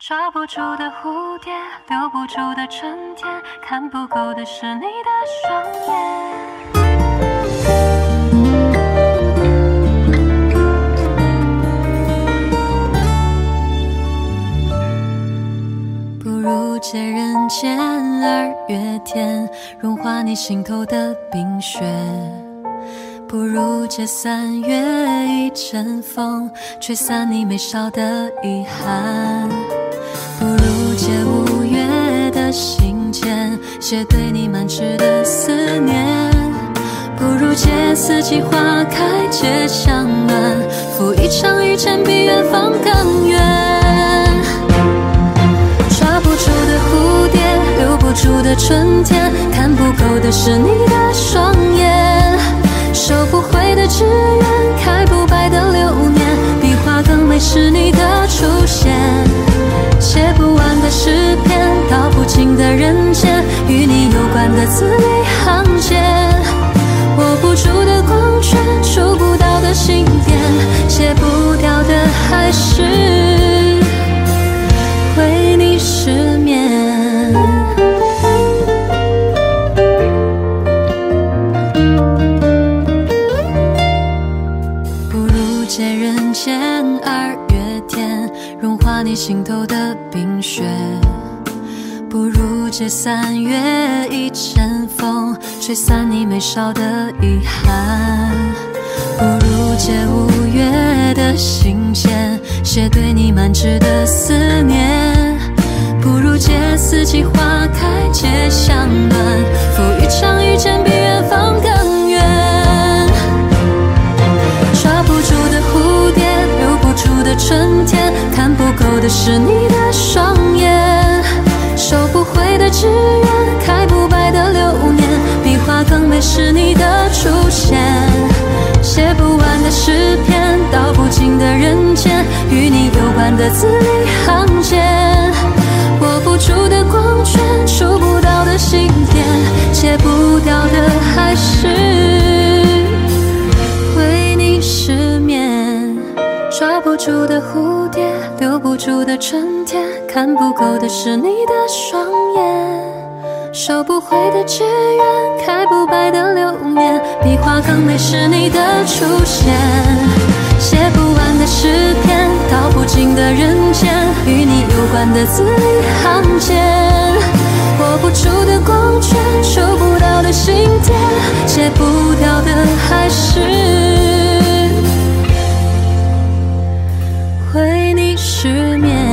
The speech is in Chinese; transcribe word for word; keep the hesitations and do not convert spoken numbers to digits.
抓不住的蝴蝶，留不住的春天，看不够的是你的双眼。不如借人间二月天，融化你心头的冰雪。不如借三月一阵风，吹散你眉梢的遗憾。不如借五月的信笺，写对你满纸的思念。不如借四季花开皆相暖，赴一场遇见比远方更远。抓不住的蝴蝶，留不住的春天，看不够的是你的双眼。收不回的志愿，开不败的流年，比花更美是你的出现。写不完的诗篇，道不尽的人间，与你有关的字里行间。握不住的光圈，触不到的心电，戒不掉的还是为你失眠。不如借人间二月天，融化你心头的冰雪。不如借三月一阵风，吹散你眉梢的遗憾。不如借五月的信笺，写对你满纸的思念。不如借四季花开皆相暖，赴一场遇见比远方更远。抓不住的蝴蝶，留不住的春天，看不够的是你的双眼。收不回的志愿，开不败的流年，比花更美是你的出现。写不完的诗篇，道不尽的人间，与你有关的字里行间。握不住的光圈，触不到的心电，戒不掉的还是为你失眠。抓不住的蝴蝶，留不住的春天，看不够的是你的双眼。收不回的志愿，开不败的流年，比花更美是你的出现。写不完的诗篇，道不尽的人间，与你有关的字里行间。握不住的光圈，触不到的心电，戒不掉的还是为你失眠。